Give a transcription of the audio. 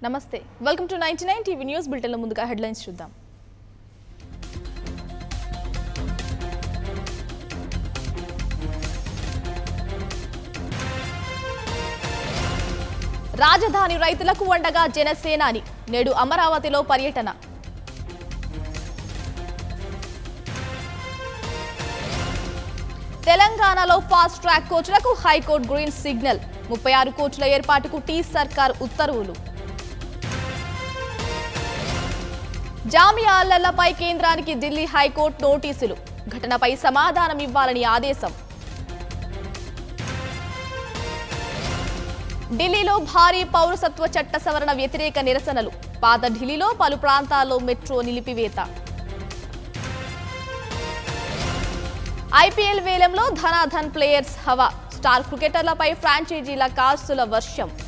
నమస్తే welcome to 99TV news bulletin లో ముందుగా హెడ్లైన్స్ చూద్దాం. రాజధాని రైతులకు వండగా జనసేనాని నేడు అమరావతిలో పర్యటన. తెలంగాణలో ఫాస్ట్ ట్రాక్ కోచ్లకు హైకోర్టు గ్రీన్ సిగ్నల్ 36 కోచ్ల ఏర్పాటుకు టీ సర్కార్ ఉత్తర్వులు. జామియాలపై కేంద్రానికి ఢిల్లీ హైకోర్టు నోటీసులు ఘటనపై సమాధానం ఇవ్వాలని ఆదేశం. ఢిల్లీలో భారీ పౌరసత్వ చట్ట సవరణ వ్యతిరేక నిరసనలు పాత ఢిల్లీలో పలు ప్రాంతాల్లో మెట్రో నిలిపివేత. ఐపీఎల్ వేలంలో ధనాధన్ ప్లేయర్స్ హవా స్టార్ క్రికెటర్లపై ఫ్రాంచైజీల కాసుల వర్షం.